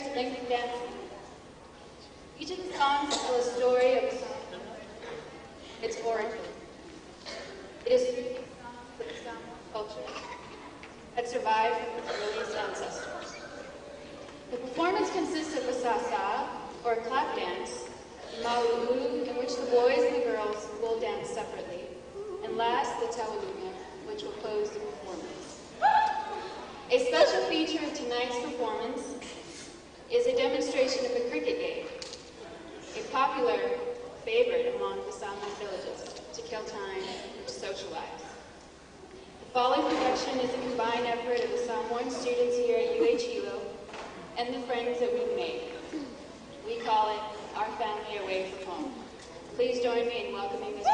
lengthy dancing. Each of the songs tells a story of the song, its origin. It is through these songs that the Samoan culture had survived from its earliest ancestors. The performance consists of a sasa, or a clap dance, maulu, in which the boys and the girls will dance separately, and last, the tawalunga, which will close the performance. A special feature of tonight's performance is a demonstration of the cricket game, a popular favorite among the Samoan villages to kill time and to socialize. The following production is a combined effort of the Samoan students here at UH Hilo and the friends that we've made. We call it Our Family Away from Home. Please join me in welcoming this.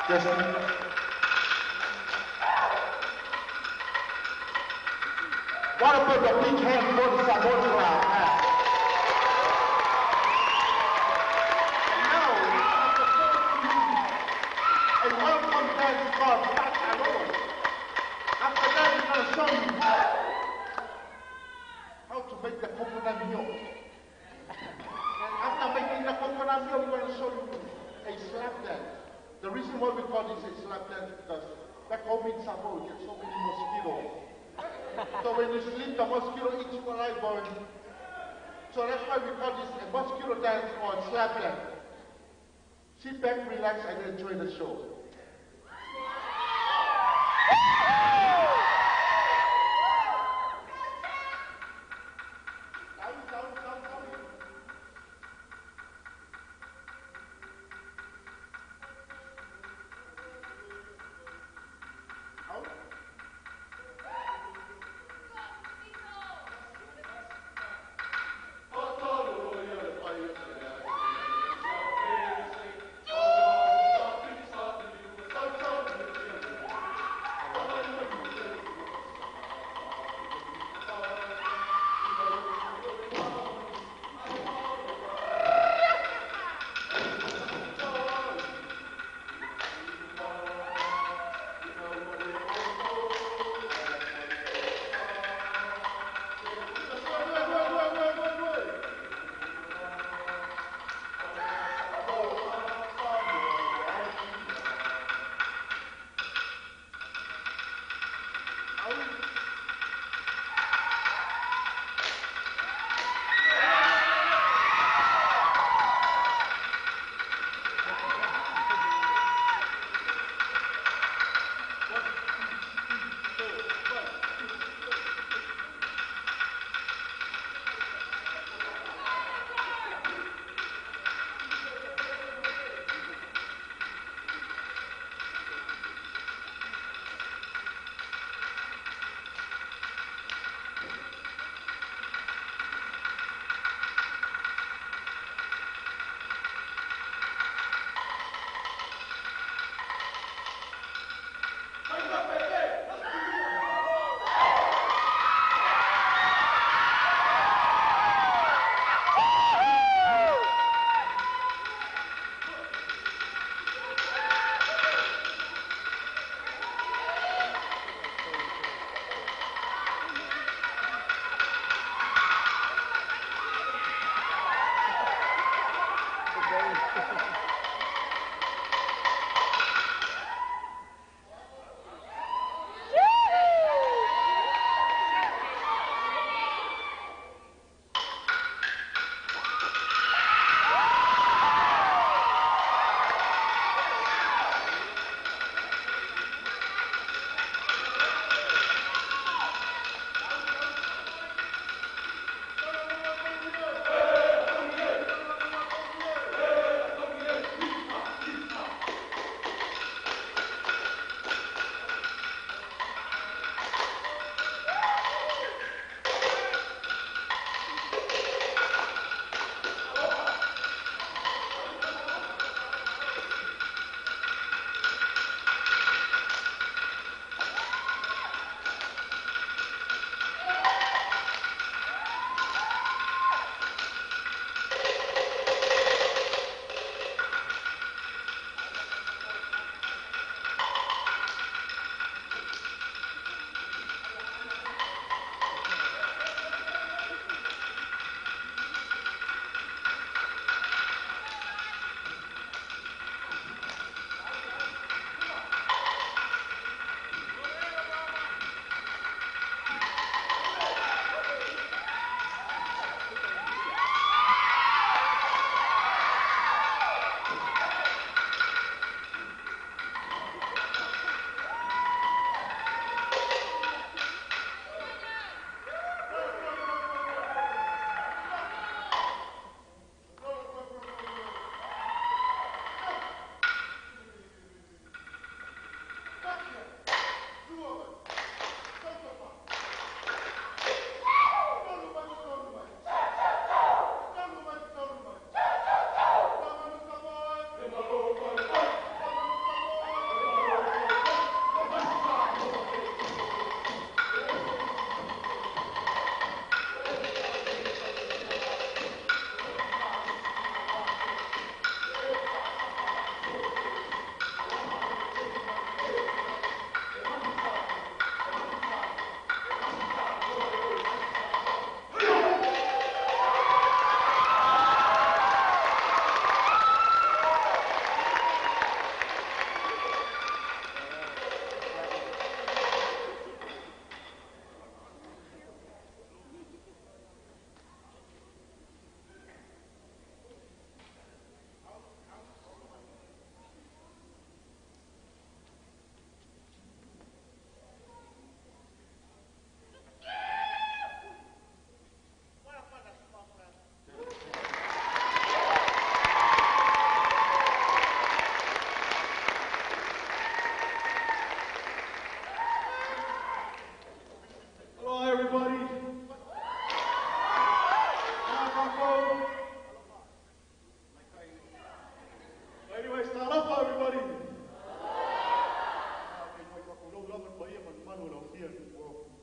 Just what about the big hand for the Samoa crowd? Now, a welcome dance called Back Alone. After that, we're going to show you how to make the coconut milk. And after making the coconut milk, we're going to show you a slap dance. The reason why we call this a slap dance is because back home in Samoa, we get so many mosquitoes. So when you sleep, the mosquito eats you alive, boy. So that's why we call this a mosquito dance or a slap dance. Sit back, relax, and enjoy the show.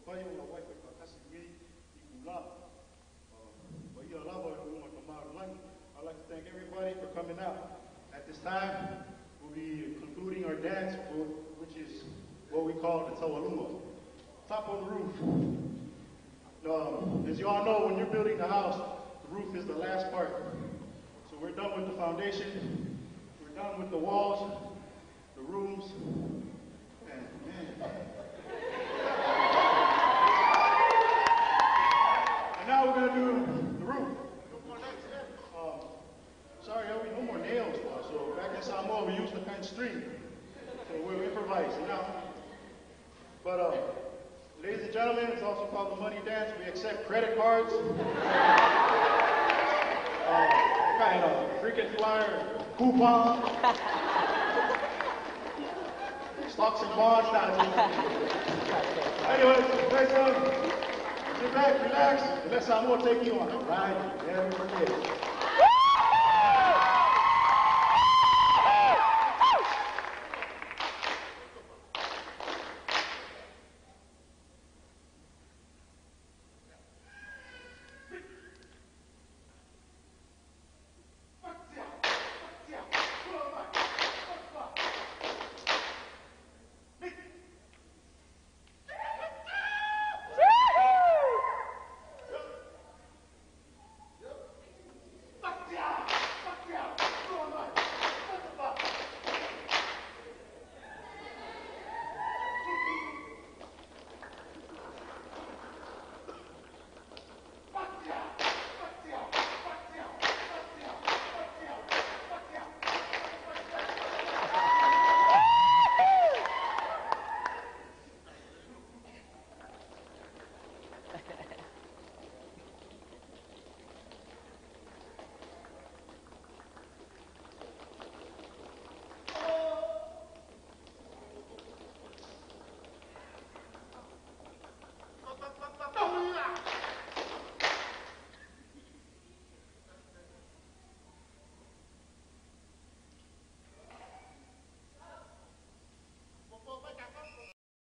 payo na wife ka kasi me ikula. But you love it we want to tomorrow lunch. I'd like to thank everybody for coming out. At this time, we'll be concluding our dance, which is what we call the Tawaluma. Top of the roof. As you all know, when you're building the house, the roof is the last part. So we're done with the foundation. We're done with the walls, the rooms, and man. And now we're gonna do the roof. Sorry, no more nails, so back in Samoa we used to pen string. So we'll improvise now. But ladies and gentlemen, it's also called the money dance. We accept credit cards. Kind of freaking flyer, coupon, stocks and bonds. Anyways, next time, sit back, relax, and let Samoa take you on a ride. Never forget.